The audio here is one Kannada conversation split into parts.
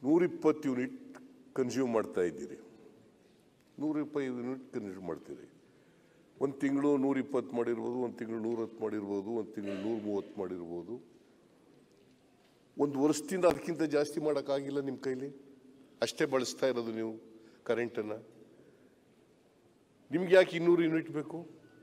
120 ಯೂನಿಟ್ ಕನ್ಸ್ಯೂಮ್ ಮಾಡ್ತಾ ಇದ್ದೀರಿ. 120 ಯೂನಿಟ್ ಕನ್ಸ್ಯೂಮ್ ಮಾಡ್ತೀರಿ. ಒಂದು ತಿಂಗಳು 120 ಮಾಡಿರ್ಬೋದು, ಒಂದು ತಿಂಗಳು 110 ಮಾಡಿರ್ಬೋದು, ಒಂದು ತಿಂಗಳು 130 ಮಾಡಿರ್ಬೋದು. ಒಂದು ವರ್ಷದಿಂದ ಅದಕ್ಕಿಂತ ಜಾಸ್ತಿ ಮಾಡೋಕ್ಕಾಗಿಲ್ಲ ನಿಮ್ಮ ಕೈಲಿ. ಅಷ್ಟೇ ಬಳಸ್ತಾ ಇರೋದು ನೀವು ಕರೆಂಟನ್ನು. ನಿಮ್ಗೆ ಯಾಕೆ 200 ಯೂನಿಟ್ ಬೇಕು?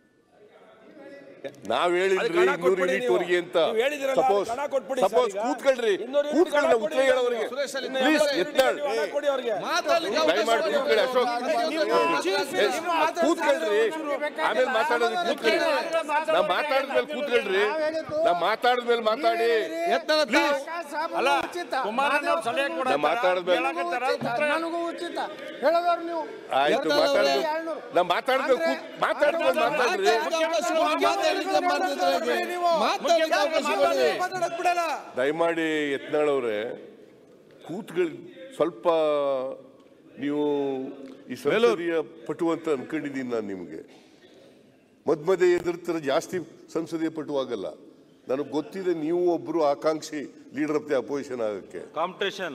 ನಾವ್ ಹೇಳಿದ್ರಿ 200 ಯೂನಿಟ್ ವರೆಗೆ ಅಂತ. ಸಪೋಸ್ ಕೂತ್ಕೊಳ್ರಿ, ಕೂತ್ಕೊಳ್ಳಿ, ಉತ್ತರ ಹೇಳೋರಿಗೆ ಪ್ಲೀಸ್. ಎತ್ನಾಳ್ ದಯಮಾಡಿ ಕೂತ್ಕೊಳ್ಳಿ. ಅಶೋಕ್ ಕೂತ್ಕೊಳ್ರಿ, ಆಮೇಲೆ ಮಾತಾಡೋದು ಕೂತ್ಕೊಳ್ಳಿ. ನಾ ಮಾತಾಡಿದ್ಮೇಲೆ ಕೂತ್ಕೊಳ್ರಿ, ನಾ ಮಾತಾಡಿದ್ಮೇಲೆ ಮಾತಾಡಿ. ಮಾತಾಡಿದ್ಮೇಲೆ ಆಯ್ತು. ನಾ ಮಾತಾಡಿದ್ಮೇಲೆ ಮಾತಾಡ್ರಿ. ದಯಮಾಡಿ ಯತ್ನಾಳ್ ಅವರೇ ಕೂತ್ಗಳು. ಸ್ವಲ್ಪ ನೀವು ಈ ಸಂಸದೀಯ ಪಟು ಅಂತ ಅನ್ಕೊಂಡಿದ್ದೀನಿ ನಾನು. ನಿಮಗೆ ಮಧ್ಯ ಎದುರ್ತರ ಜಾಸ್ತಿ ಸಂಸದೀಯ ಪಟುವಾಗಲ್ಲ. ನನಗೆ ಗೊತ್ತಿದೆ ನೀವು ಒಬ್ರು ಆಕಾಂಕ್ಷಿ ಲೀಡರ್ ಆಫ್ ದಿ ಅಪೋಸಿಷನ್ ಆಗಕ್ಕೆ. ಕಾಂಪಿಟೇಷನ್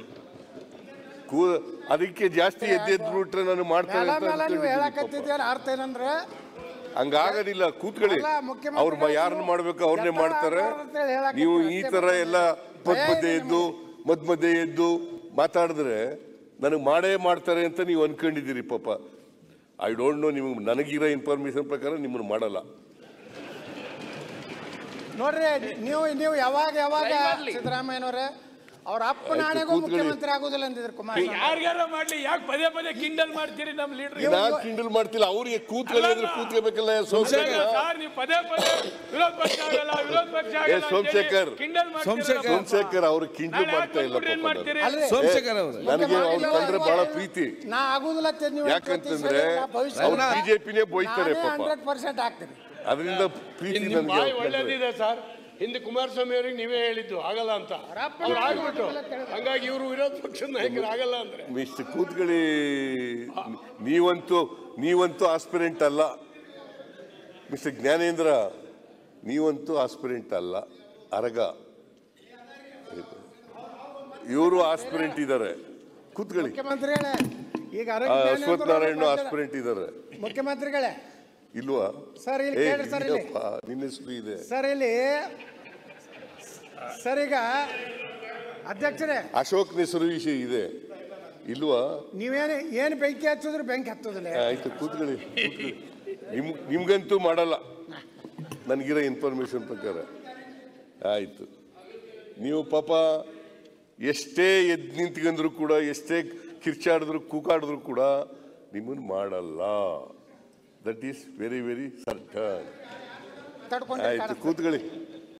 ಅದಕ್ಕೆ ಜಾಸ್ತಿ ಎದ್ದೆದ್ಬಿಟ್ರೆ ನಾನು ಮಾಡ್ತೇನೆ ಅರ್ಥ ಏನಂದ್ರೆ ಹಂಗಾಗೋದಿಲ್ಲ. ಕೂತ್ಕೊಳ್ಳಿ. ಅವ್ರು ಯಾರನ್ನ ಮಾಡ್ಬೇಕು ಅವ್ರನ್ನೇ ಮಾಡ್ತಾರೆ. ನೀವು ಈ ತರ ಎಲ್ಲ ಮಧ್ಯ ಎದ್ದು ಮಾತಾಡಿದ್ರೆ ನನಗೆ ಮಾಡೇ ಮಾಡ್ತಾರೆ ಅಂತ ನೀವು ಅನ್ಕೊಂಡಿದ್ದೀರಿ. ಪಾಪ ಐ ಡೋಂಟ್ ನೋ. ನಿಮ್ಗೆ ನನಗಿರೋ ಇನ್ಫಾರ್ಮೇಶನ್ ಪ್ರಕಾರ ನಿಮ್ಮನ್ನು ಮಾಡಲ್ಲ. ನೋಡ್ರಿ, ನೀವು ಯಾವಾಗ ಸಿದ್ದರಾಮಯ್ಯನವರೇ ಅವ್ರ ಅಪ್ಪ ನಾಳೆಗೂ ಮುಖ್ಯಮಂತ್ರಿ ಆಗೋದಿಲ್ಲ ಅಂದಿದ್ರು ಕುಮಾರಸ್ವಾಮಿ. ಯಾರ್ಯಾರ ಮಾಡ್ಲಿ, ಯಾಕೆ ಪದೇ ಪದೇ ಕಿಂಡಲ್ ಮಾಡ್ತೀರಿ ನಮ್ಮ ಲೀಡರ್? ನಾನು ಕಿಂಡಲ್ ಮಾಡ್ತಿಲ್ಲ. ಅವ್ರಿಗೆ ಕೂತ್ಕೋಬೇಕಲ್ಲ. ಸೋಮಶೇಖರ್ ಅವ್ರು ಕಿಂಡಲ್ ಮಾಡ್ತಾ ಇಲ್ಲ. ನನಗೆ ಅವ್ರು ಕಂಡ್ರೆ ಬಹಳ ಪ್ರೀತಿ. ನಾ ಆಗುದಿಲ್ಲ ಯಾಕಂತಂದ್ರೆ ಅವ್ರು ಬಿಜೆಪಿನೇ ಬೋಯ್ತಾರೆ ಪಾಪ. 100% ಆಗ್ತೀನಿ. ಅದರಿಂದ ಪ್ರೀತಿ ನನಗೆ ಒಳ್ಳೇದಿದೆ ಸರ್. ಹಿಂದೆ ಕುಮಾರಸ್ವಾಮಿ ಅವರಿಗೆ ನೀವೇ ಹೇಳಿದ್ದು ಆಗಲ್ಲ ಅಂತ, ಅವ್ರು ಆಗ್ಬಿಟ್ಟು. ಹಂಗಾಗಿ ಇವರು ವಿರೋಧ ಪಕ್ಷದ ನಾಯಕರು ಆಗಲ್ಲ ಅಂದ್ರೆ ಮಿಸ್ಟರ್ ಕೂತ್ಕೊಳ್ಳಿ. ನೀವಂತೂ ಆಸ್ಪಿರೆಂಟ್ ಅಲ್ಲ ಮಿಸ್ಟರ್ ಜ್ಞಾನೇಂದ್ರ. ನೀವಂತೂ ಆಸ್ಪಿರೆಂಟ್ ಅಲ್ಲ. ಅರಗ ಇವರು ಆಸ್ಪಿರೆಂಟ್ ಇದ್ದಾರೆ. ಕೂತ್ಕೊಳ್ಳಿ. ಮುಖ್ಯಮಂತ್ರಿಗಳೇ ಈಗ ಅಶ್ವಥ್ ನಾರಾಯಣ ಆಸ್ಪಿರೆಂಟ್ ಇದ್ದಾರೆ. ಮುಖ್ಯಮಂತ್ರಿಗಳೇ ಇಲ್ವಾ ಸರ್? ಇಲ್ಲಿ ಸರ್, ಇಲ್ಲಿ ನಿನ್ನ ಹೆಸರು ಇದೆ ಸರ್. ಇಲ್ಲಿ ಸರ್ ಈಗ ಅಧ್ಯಕ್ಷರೇ ಅಶೋಕ್ ಹೆಸರು ವಿಷಯ ಇದೆ ಇಲ್ವಾ? ಏನು ಬೆಂಕಿ ಹಚ್ಚಿದ್ರು ಬೆಂಕಿ ಹತ್ತೋದಿಲ್ಲ. ಆಯ್ತು ಕೂತ್ಕೊಳ್ಳಿ. ನಿಮ್ಗಂತೂ ಮಾಡಲ್ಲ ನನಗಿರೋ ಇನ್ಫಾರ್ಮೇಶನ್ ಪ್ರಕಾರ. ಆಯ್ತು. ನೀವು ಪಾಪ ಎಷ್ಟೇ ಎದ್ದು ನಿಂತ್ಕೊಂಡ್ರು ಕೂಡ, ಎಷ್ಟೇ ಕಿರ್ಚಾಡಿದ್ರು ಕೂಕಾಡಿದ್ರು ಕೂಡ ನಿಮ್ಮನ್ನು ಮಾಡಲ್ಲ. That is very very certain. ಆಯ್ತು ಕೂತ್ಕೊಳ್ಳಿ.